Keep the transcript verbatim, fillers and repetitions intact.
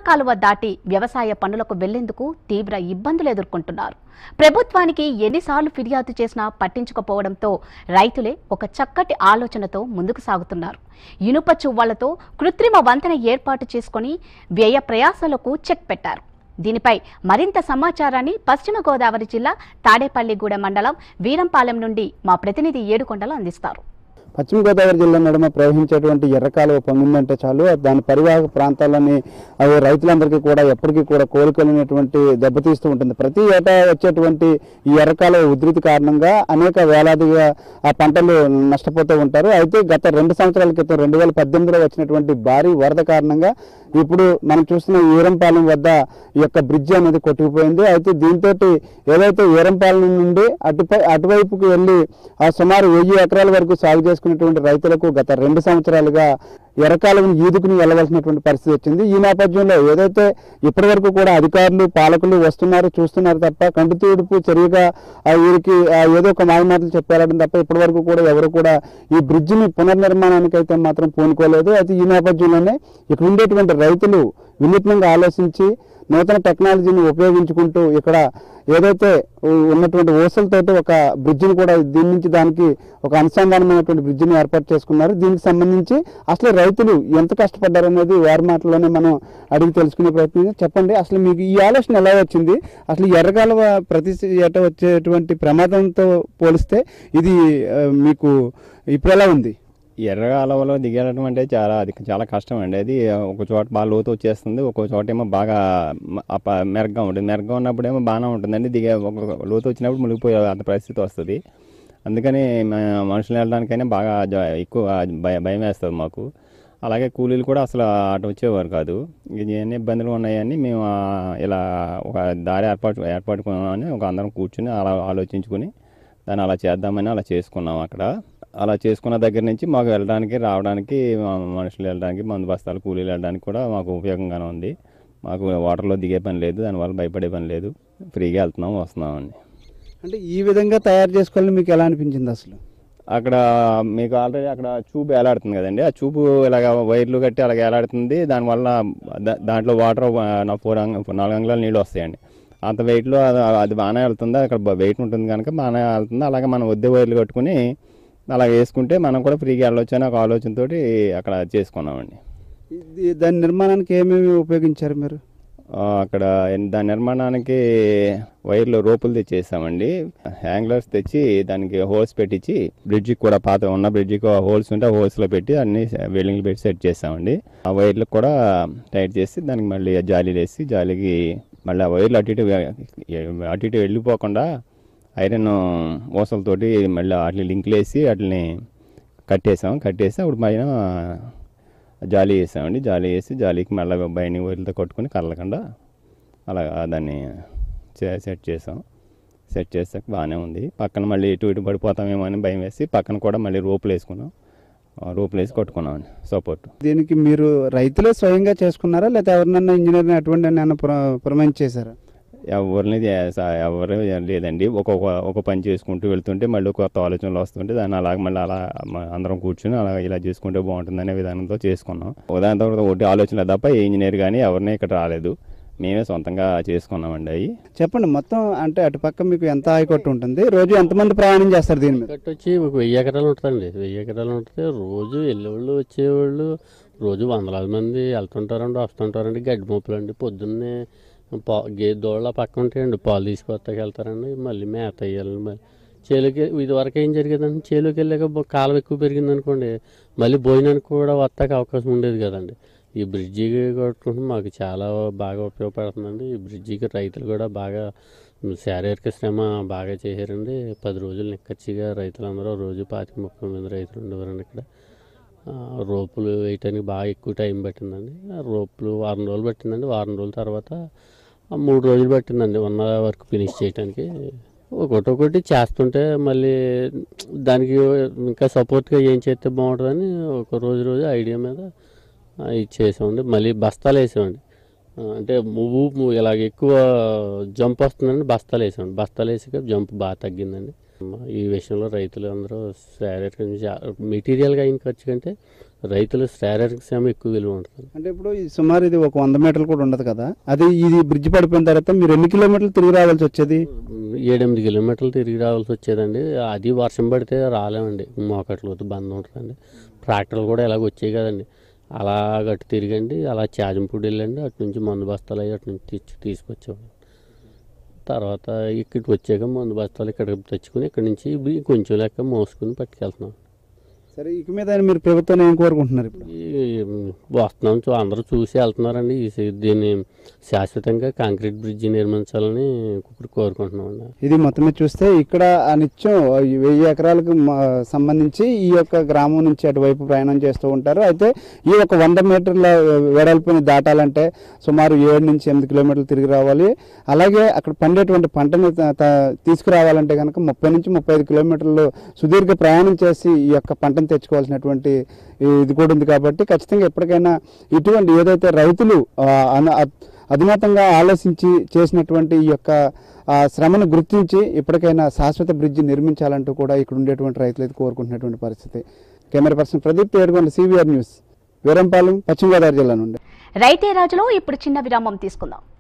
కాలువ దాటి వ్యవసాయ పనులకు వెళ్లేందుకు తీవ్ర ఇబ్బందులు ఎదుర్కొంటున్నారు. ప్రభుత్వానికి ఎన్నిసార్లు ఫిర్యాదు చేసినా పట్టించుకోకపోవడంతో రైతులే ఒక చక్కటి ఆలోచనతో ముందుకు సాగుతున్నారు. ఇనుప చువ్వాలతో కృత్రిమ వంతెన ఏర్పాటు చేసుకుని వ్యయ ప్రయాసాలకు చెక్ పెట్టారు. దీనిపై మరింత సమాచారాన్ని పశ్చిమ గోదావరి జిల్లా తాడేపల్లిగూడ మండలం వీరంపాలెం నుండి మా ప్రతినిధి ఏడుకొండలు అందిస్తారు. పశ్చిమ గోదావరి జిల్లా నడుమ ప్రవహించేటువంటి ఎర్రకాలువ పొంగిందంటే చాలు దాని పరివాహక ప్రాంతాలని అవి రైతులందరికీ కూడా ఎప్పటికీ కూడా కోలుకోలేనటువంటి దెబ్బతీస్తూ ఉంటుంది. ప్రతి ఏటా వచ్చేటువంటి ఈ ఎర్రకాలువ ఉధృతి కారణంగా అనేక వేలాదిగా ఆ పంటలు నష్టపోతూ ఉంటారు. అయితే గత రెండు సంవత్సరాల క్రితం రెండు వేల పద్దెనిమిదిలో వచ్చినటువంటి భారీ వరద కారణంగా ఇప్పుడు మనం చూస్తున్న వీరంపాలెం వద్ద ఈ యొక్క బ్రిడ్జి అనేది కొట్టుకుపోయింది. అయితే దీంతో ఏదైతే వీరంపాలెం నుండి అటుపై అటువైపుకు వెళ్ళి ఆ సుమారు వెయ్యి ఎకరాల వరకు సాగు చేసుకున్నటువంటి రైతులకు గత రెండు సంవత్సరాలుగా ఎర్రకాలువను ఈదుకుని వెళ్ళవలసినటువంటి పరిస్థితి వచ్చింది. ఈ నేపథ్యంలో ఏదైతే ఇప్పటి వరకు కూడా అధికారులు పాలకులు వస్తున్నారు చూస్తున్నారు తప్ప కంటి తూడుపు చర్యగా వీరికి ఏదో ఒక మాయమాటలు చెప్పారని తప్ప ఇప్పటి వరకు కూడా ఎవరు కూడా ఈ బ్రిడ్జిని పునర్నిర్మాణానికి అయితే మాత్రం పూనుకోలేదు. అయితే ఈ నేపథ్యంలోనే ఇక్కడ ఉండేటువంటి రైతులు వినూత్నంగా ఆలోచించి నూతన టెక్నాలజీని ఉపయోగించుకుంటూ ఇక్కడ ఏదైతే ఉన్నటువంటి ఓసలతోటి ఒక బ్రిడ్జిని కూడా దీని నుంచి దానికి ఒక అనుసంధానమైనటువంటి బ్రిడ్జిని ఏర్పాటు చేసుకున్నారు. దీనికి సంబంధించి అసలు రైతులు ఎంత కష్టపడ్డారు అనేది వారి మాటల్లోనే మనం అడిగి తెలుసుకునే ప్రయత్నం. చెప్పండి, అసలు మీకు ఈ ఆలోచన ఎలా వచ్చింది? అసలు ఎర్రకాలువ ప్రతి ఏటా వచ్చేటువంటి ప్రమాదంతో పోలిస్తే ఇది మీకు ఇప్పుడు ఎలా ఉంది? ఎర్రకాలువలో దిగడం అంటే చాలా అది చాలా కష్టం అండి. అది ఒక చోట బాగా లోతు వచ్చేస్తుంది, ఒక్కో చోట ఏమో బాగా మెరగ్గా ఉంటుంది. మెరగ్గా ఉన్నప్పుడు ఏమో బాగానే ఉంటుందండి. దిగే ఒక లోతు వచ్చినప్పుడు మునిగిపోయే అంత పరిస్థితి వస్తుంది. అందుకని మనుషులు వెళ్ళడానికైనా బాగా ఎక్కువ భయం భయం వేస్తుంది మాకు. అలాగే కూలీలు కూడా అసలు అటు వచ్చేవారు కాదు. ఎన్ని ఇబ్బందులు ఉన్నాయని మేము ఇలా ఒక దారి ఏర్పాటు ఏర్పడుకున్నామని ఒక అందరం కూర్చుని అలా ఆలోచించుకుని దాన్ని అలా చేద్దామని అలా చేసుకున్నాం. అక్కడ అలా చేసుకున్న దగ్గర నుంచి మాకు వెళ్ళడానికి రావడానికి మనుషులు వెళ్ళడానికి మందు బస్తాలు కూలీలు వెళ్ళడానికి కూడా మాకు ఉపయోగంగానే ఉంది. మాకు వాటర్లో దిగే పని లేదు, దానివల్ల భయపడే పని లేదు, ఫ్రీగా వెళ్తున్నాం వస్తున్నామండి. అంటే ఈ విధంగా తయారు చేసుకోవాలని మీకు ఎలా అనిపించింది? అసలు అక్కడ మీకు ఆల్రెడీ అక్కడ చూపు వేలాడుతుంది కదండి, ఆ చూపు ఇలాగ వైర్లు కట్టి అలాగ వేలాడుతుంది. దానివల్ల దాంట్లో వాటర్ ఫోర్ నాలుగు అంగుళాలు నీళ్ళు వస్తాయండి. అంత వెయిట్లో అది బాగానే వెళ్తుంది. అక్కడ వెయిట్ ఉంటుంది కనుక బాగానే వెళ్తుంది. అలాగే మనం వద్దే వైర్లు కట్టుకుని అలా వేసుకుంటే మనం కూడా ఫ్రీగా వెళ్ళొచ్చు అని ఒక ఆలోచనతో అక్కడ చేసుకున్నామండి. దాని నిర్మాణానికి ఏమేమి ఉపయోగించారు మీరు? అక్కడ దాని నిర్మాణానికి వైర్లు రోపులు తెచ్చేసామండి. హ్యాంగ్లర్స్ తెచ్చి దానికి హోల్స్ పెట్టించి బ్రిడ్జికి కూడా పాత ఉన్న బ్రిడ్జికి హోల్స్ ఉంటే ఆ హోల్స్లో పెట్టి అన్ని వెల్డింగ్లు పెట్టి సెట్ చేసామండి. ఆ వైర్లకు కూడా టైట్ చేసి దానికి మళ్ళీ జాలీలు వేసి జాలీకి మళ్ళీ ఆ వైర్లు అటు ఇటు అటు ఇటు వెళ్ళిపోకుండా ఐరన్ ఓసలతోటి మళ్ళీ వాటిని లింకులు వేసి వాటిని కట్టేసాం. కట్టేసి అప్పుడు పైన జాలీ వేసామండి. జాలీ వేసి జాలీకి మళ్ళీ బైండింగ్ వైర్లతో కొట్టుకుని కదలకుండా అలా దాన్ని సెట్ చేసాం. సెట్ చేసాక బాగానే ఉంది. పక్కన మళ్ళీ ఇటు ఇటు పడిపోతామేమో అని భయం వేసి పక్కన కూడా మళ్ళీ రోపులు వేసుకున్నాం. రోపులు వేసి కొట్టుకున్నామండి సపోర్ట్. దీనికి మీరు రైతులే స్వయంగా చేసుకున్నారా లేదా ఎవరినన్నా ఇంజనీర్ని అటువంటి ఏమైనా ప్రొమైజ్ చేశారా? ఎవరిని ఎవరు లేదండి. ఒక్కొక్క ఒక పని చేసుకుంటూ వెళ్తుంటే మళ్ళీ కొత్త ఆలోచనలు వస్తుంటే దాన్ని అలాగ మళ్ళీ అలా అందరం కూర్చుని అలా ఇలా చేసుకుంటే బాగుంటుంది అనే విధానంతో చేసుకున్నాం. దాని తర్వాత ఒకటి ఆలోచన తప్ప ఏ ఇంజనీర్ కానీ ఎవరిని ఇక్కడ రాలేదు, మేమే సొంతంగా చేసుకున్నామండి. అవి చెప్పండి, మొత్తం అంటే అటుపక్క మీకు ఎంత ఆయకట్టు ఉంటుంది? రోజు ఎంతమంది ప్రయాణం చేస్తారు దీని మీద? కట్టు వచ్చి ఒక వెయ్యి ఎకరాలు ఉంటుందండి. వెయ్యి ఎకరాలు ఉంటుంది. రోజు వెళ్ళేవాళ్ళు వచ్చేవాళ్ళు రోజు వందలాది మంది వెళ్తుంటారండి వస్తుంటారండి. గడ్డి మొప్పులు అండి పొద్దున్నే పా గేదె దోళ్ళ పక్క ఉంటాయండి, పాలు తీసుకొస్తాకి వెళ్తారండి. మళ్ళీ మేత వేయాలండి. మళ్ళీ చేలోకి ఇది వరకు ఏం జరిగేదండి, చేలోకి వెళ్ళాక కాలం ఎక్కువ పెరిగింది అనుకోండి మళ్ళీ భోజనానికి కూడా వస్తాక అవకాశం ఉండేది కదండి. ఈ బ్రిడ్జి కట్టుకుంటే మాకు చాలా బాగా ఉపయోగపడుతుందండి. ఈ బ్రిడ్జికి రైతులు కూడా బాగా శారీరక శ్రమ బాగా చేశారండి. పది రోజులు నిక్కచ్చిగా రైతులందరూ రోజు పాతిక ముప్పై మంది రైతులు ఉండేవారండి. ఇక్కడ రోపులు వేయటానికి బాగా ఎక్కువ టైం పట్టిందండి. రోపులు వారం రోజులు పట్టిందండి. వారం రోజుల తర్వాత మూడు రోజులు పట్టిందండి ఉన్న వర్క్ ఫినిష్ చేయడానికి. ఒకటి ఒకటి చేస్తుంటే మళ్ళీ దానికి ఇంకా సపోర్ట్గా ఏం చేస్తే బాగుంటుందని ఒక రోజు రోజు ఐడియా మీద ఇది చేసామండి. మళ్ళీ బస్తాలు వేసామండి. అంటే ఊపు ఇలాగ ఎక్కువ జంప్ వస్తుందండి, బస్తాలు వేసామండి. బస్తాలు వేసాక జంప్ బాగా తగ్గిందండి. ఈ విషయంలో రైతులు అందరూ శారీరక మెటీరియల్గా అయిన ఖర్చు కంటే రైతుల శారీరక శ్రమ ఎక్కువ విలువ ఉంటుంది. అంటే ఇప్పుడు ఈ సుమారు ఇది ఒక వంద మీటర్లు కూడా ఉండదు కదా, అది ఇది బ్రిడ్జ్ పడిపోయిన తర్వాత మీరు ఎన్ని కిలోమీటర్లు తిరిగి రావాల్సి వచ్చేది? ఏడెనిమిది కిలోమీటర్లు తిరిగి రావాల్సి వచ్చేదండి. అది వర్షం పడితే రాలేమండి, మోకట్లు బంద్ ఉంటుందండి. ట్రాక్టర్లు కూడా ఇలాగ వచ్చాయి కదండి, అలా గట్టు తిరిగండి, అలా చాజంపూడి వెళ్ళండి, అటు నుంచి మందు బస్తాలు అయ్యి అటు నుంచి తెచ్చి తీసుకొచ్చేవాడు. తర్వాత ఇక్కడికి వచ్చాక మందు బస్తాలు ఇక్కడ తెచ్చుకుని ఇక్కడ నుంచి ఇవి కొంచెం లెక్క మోసుకుని పట్టుకెళ్తున్నాం. సరే, ఇక మీద మీరు ప్రభుత్వాన్ని ఏం కోరుకుంటున్నారు? ఇప్పుడు వస్తున్నాం, చూ అందరూ చూసి వెళ్తున్నారండి. దీన్ని శాశ్వతంగా కాంక్రీట్ బ్రిడ్జి నిర్మించాలని కోరుకుంటున్నామండి. ఇది మొత్తం మీద చూస్తే ఇక్కడ ఆ నిత్యం వెయ్యి ఎకరాలకు సంబంధించి ఈ యొక్క గ్రామం నుంచి అటువైపు ప్రయాణం చేస్తూ ఉంటారు. అయితే ఈ ఒక వంద మీటర్ల వెడల్పుని దాటాలంటే సుమారు ఏడు నుంచి ఎనిమిది కిలోమీటర్లు తిరిగి రావాలి. అలాగే అక్కడ పండేటువంటి పంటను తీసుకురావాలంటే కనుక ముప్పై నుంచి ముప్పై ఐదు కిలోమీటర్లు సుదీర్ఘ ప్రయాణం చేసి ఈ యొక్క పంటను తెచ్చుకోవాల్సినటువంటి ఇది కూడా ఉంది. కాబట్టి ఖచ్చితంగా ఎప్పటికైనా ఇటువంటి ఏదైతే రైతులు అధునాతంగా ఆలోచించి చేసినటువంటి ఈ యొక్క శ్రమను గుర్తించి ఇప్పటికైనా శాశ్వత బ్రిడ్జి నిర్మించాలంటూ కూడా ఇక్కడ ఉండేటువంటి రైతులు అయితే కోరుకుంటున్నటువంటి పరిస్థితి. Camera person Pradeep Edugonda, CVR news, Veerampalem, Paschima Godavari జిల్లా నుండి. రైతే రాజులో ఇప్పుడు చిన్న విరామం తీసుకుందాం.